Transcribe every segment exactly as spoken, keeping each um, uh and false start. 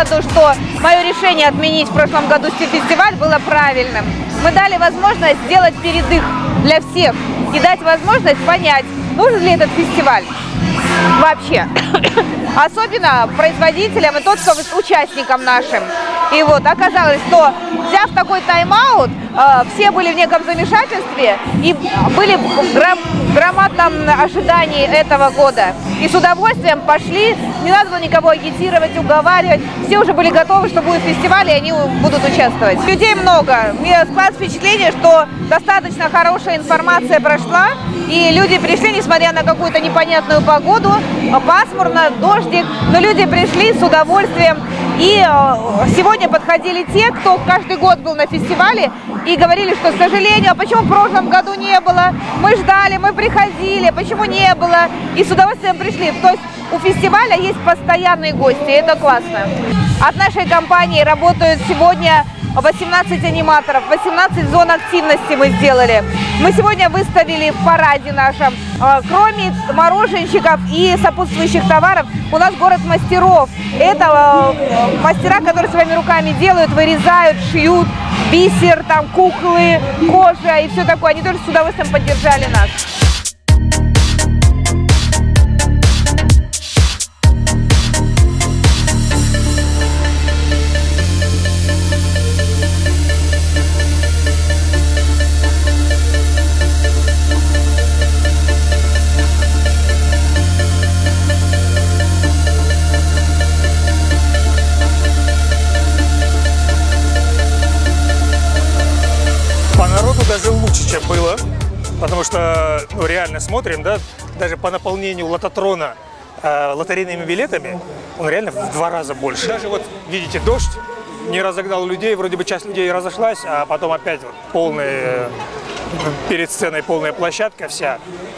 выводу, что мое решение отменить в прошлом году фестиваль было правильным. Мы дали возможность сделать передых для всех и дать возможность понять, нужен ли этот фестиваль вообще. Особенно производителям и тот, кто участникам нашим. И вот оказалось, что взяв такой тайм-аут, э, все были в неком замешательстве и были в гром громадном ожидании этого года. И с удовольствием пошли, не надо было никого агитировать, уговаривать. Все уже были готовы, что будет фестиваль, и они будут участвовать. Людей много. Мне складывается впечатление, что достаточно хорошая информация прошла, и люди пришли, несмотря на какую-то непонятную погоду, пасмурно, дождик, но люди пришли с удовольствием. И сегодня подходили те, кто каждый год был на фестивале, и говорили, что, к сожалению, а почему в прошлом году не было? Мы ждали, мы приходили, почему не было? И с удовольствием пришли. То есть у фестиваля есть постоянные гости, и это классно. От нашей компании работают сегодня восемнадцать аниматоров, восемнадцать зон активности мы сделали. Мы сегодня выставили в параде нашем, кроме мороженщиков и сопутствующих товаров, у нас город мастеров. Это мастера, которые своими руками делают, вырезают, шьют, бисер, там куклы, кожа и все такое. Они тоже с удовольствием поддержали нас. Даже лучше, чем было, потому что ну, реально смотрим, да, даже по наполнению лототрона э, лотерейными билетами, он реально в два раза больше. Даже вот видите, дождь не разогнал людей, вроде бы часть людей разошлась, а потом опять вот полная, э, перед сценой полная площадка вся.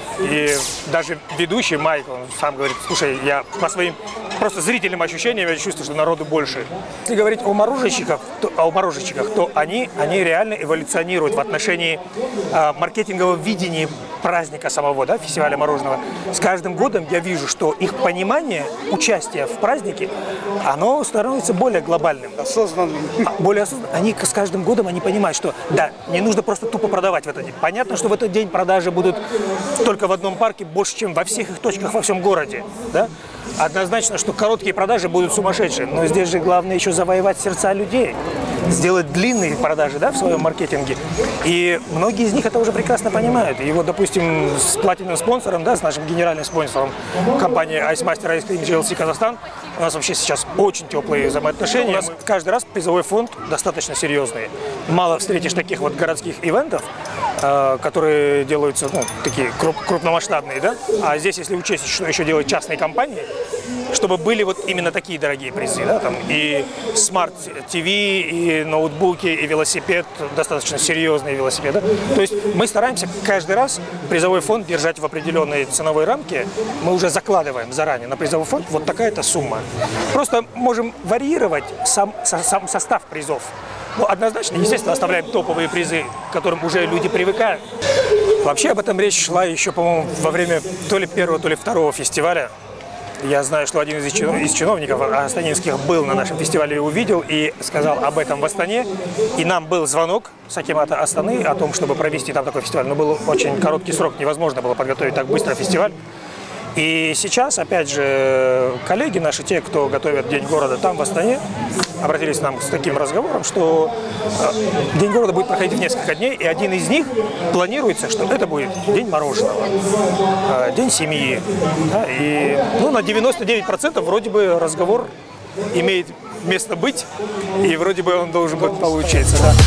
И даже ведущий Майк, он сам говорит, слушай, я по своим просто зрительным ощущениям я чувствую, что народу больше. Если говорить о мороженщиках, то, о мороженщиках, то они, они реально эволюционируют в отношении э, маркетингового видения праздника самого, да, фестиваля мороженого. С каждым годом я вижу, что их понимание участия в празднике, оно становится более глобальным. Осознанным. Более осознанным. Они с каждым годом они понимают, что да, не нужно просто тупо продавать в этот день. Понятно, что в этот день продажи будут только в одном парке больше, чем во всех их точках во всем городе. Да? Однозначно, что короткие продажи будут сумасшедшие, но здесь же главное еще завоевать сердца людей, сделать длинные продажи, да, в своем маркетинге. И многие из них это уже прекрасно понимают. И вот, допустим, с платиновым спонсором, да, с нашим генеральным спонсором компании Ice Master Ice Cream джи эл си Казахстан, у нас вообще сейчас очень теплые взаимоотношения. У нас каждый раз призовой фонд достаточно серьезный. Мало встретишь таких вот городских ивентов, э, которые делаются, ну, такие круп крупномасштабные, да. А здесь, если учесть, что еще делают частные компании, чтобы были вот именно такие дорогие призы, да, там и Smart ти ви, и ноутбуки, и велосипед, достаточно серьезный велосипед, да? То есть мы стараемся каждый раз призовой фонд держать в определенной ценовой рамке, мы уже закладываем заранее на призовой фонд вот такая-то сумма. Просто можем варьировать сам, сам состав призов. Но однозначно, естественно, оставляем топовые призы, к которым уже люди привыкают. Вообще об этом речь шла еще, по-моему, во время то ли первого, то ли второго фестиваля. Я знаю, что один из чиновников астанинских был на нашем фестивале и увидел, и сказал об этом в Астане. И нам был звонок с акимата Астаны о том, чтобы провести там такой фестиваль. Но был очень короткий срок, невозможно было подготовить так быстро фестиваль. И сейчас, опять же, коллеги наши, те, кто готовят День города там, в Астане, обратились к нам с таким разговором, что День города будет проходить в несколько дней, и один из них планируется, что это будет День мороженого, День семьи. Да, и ну, на девяносто девять процентов вроде бы разговор имеет место быть, и вроде бы он должен быть получиться. Да.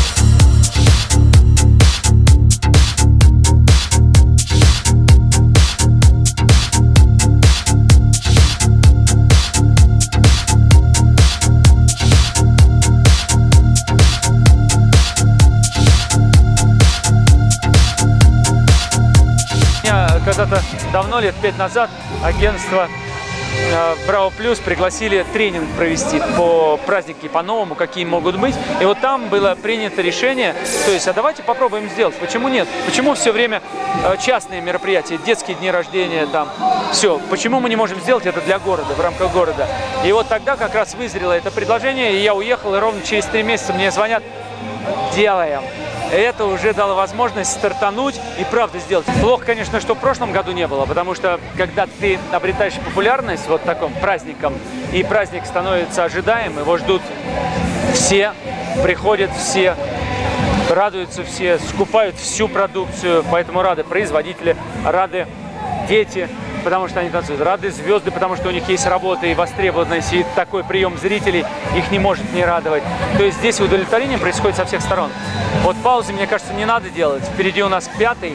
Когда-то давно, лет пять назад, агентство в Браво Плюс пригласили тренинг провести по праздники по-новому, какие могут быть. И вот там было принято решение, то есть, а давайте попробуем сделать. Почему нет? Почему все время частные мероприятия, детские дни рождения, там, все. Почему мы не можем сделать это для города, в рамках города? И вот тогда как раз вызрело это предложение, и я уехал, и ровно через три месяца мне звонят: делаем. Это уже дало возможность стартануть и правда сделать. Плохо, конечно, что в прошлом году не было, потому что когда ты обретаешь популярность вот таким праздником, и праздник становится ожидаем, его ждут все, приходят все, радуются все, скупают всю продукцию, поэтому рады производители, рады дети, потому что они танцуют, рады звезды, потому что у них есть работа и востребованность, и такой прием зрителей их не может не радовать. То есть здесь удовлетворение происходит со всех сторон. Вот паузы, мне кажется, не надо делать. Впереди у нас пятый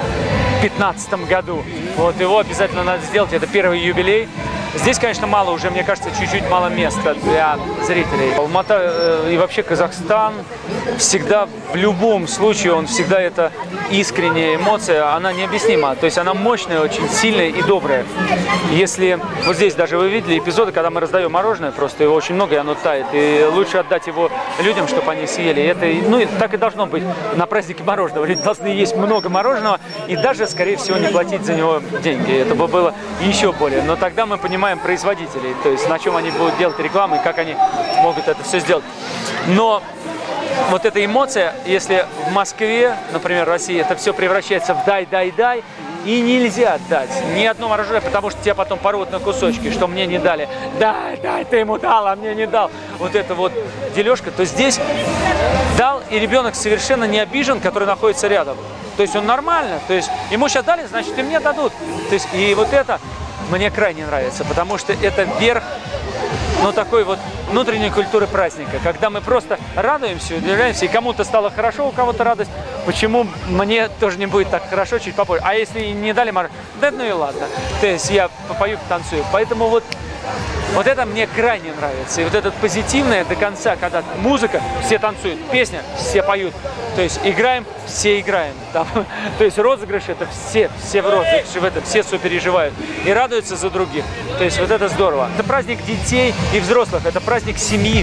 в пятнадцатом году. Вот его обязательно надо сделать, это первый юбилей. Здесь, конечно, мало уже, мне кажется, чуть-чуть мало места для зрителей. Алмата э, и вообще Казахстан всегда, в любом случае, он всегда это искренняя эмоция, она необъяснима. То есть она мощная, очень сильная и добрая. Если вот здесь даже вы видели эпизоды, когда мы раздаем мороженое, просто его очень много, и оно тает. И лучше отдать его людям, чтобы они съели. Это, ну, так и должно быть на празднике мороженого. Люди должны есть много мороженого и даже, скорее всего, не платить за него деньги. Это бы было еще более. Но тогда мы понимаем производителей, то есть на чем они будут делать рекламу и как они могут это все сделать. Но вот эта эмоция, если в Москве, например, в России, это все превращается в дай, дай, дай, и нельзя дать ни одно мороженое, потому что тебя потом порвут на кусочки, что мне не дали. Дай, дай, ты ему дал, а мне не дал. Вот это вот дележка, то здесь дал, и ребенок совершенно не обижен, который находится рядом. То есть он нормально, то есть ему сейчас дали, значит и мне дадут. То есть и вот это мне крайне нравится, потому что это верх, ну, такой вот внутренней культуры праздника, когда мы просто радуемся, удивляемся, и кому-то стало хорошо, у кого-то радость, почему мне тоже не будет так хорошо чуть попозже. А если не дали мороженое, да ну и ладно, то есть я попою, потанцую. Поэтому вот, вот это мне крайне нравится. И вот этот позитивное до конца, когда музыка, все танцуют, песня, все поют. То есть играем, все играем. Там, то есть розыгрыш, это все, все в розыгрыше, в это все сопереживают и радуются за других. То есть вот это здорово. Это праздник детей и взрослых, это праздник семьи.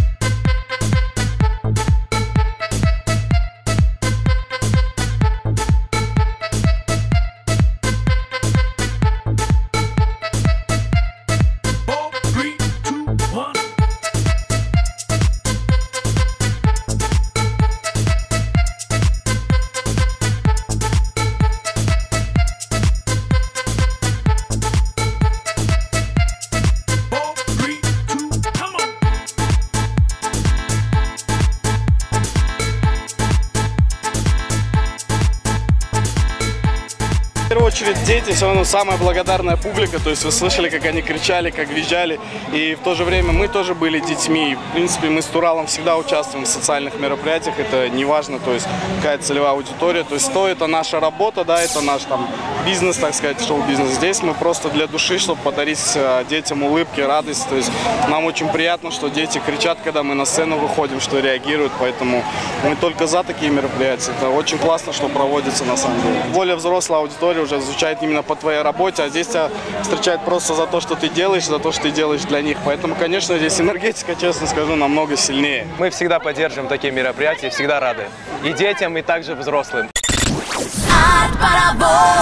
В первую очередь дети, все равно самая благодарная публика, то есть вы слышали, как они кричали, как визжали, и в то же время мы тоже были детьми, и, в принципе, мы с Туралом всегда участвуем в социальных мероприятиях, это не важно, то есть какая целевая аудитория, то есть то это наша работа, да, это наш там бизнес, так сказать, шоу-бизнес. Здесь мы просто для души, чтобы подарить детям улыбки, радость, то есть нам очень приятно, что дети кричат, когда мы на сцену выходим, что реагируют, поэтому мы только за такие мероприятия, это очень классно, что проводится на самом деле. Более взрослая аудитория уже изучает именно по твоей работе, а здесь тебя встречают просто за то, что ты делаешь, за то, что ты делаешь для них. Поэтому, конечно, здесь энергетика, честно скажу, намного сильнее. Мы всегда поддерживаем такие мероприятия, всегда рады. И детям, и также взрослым. От паровоза.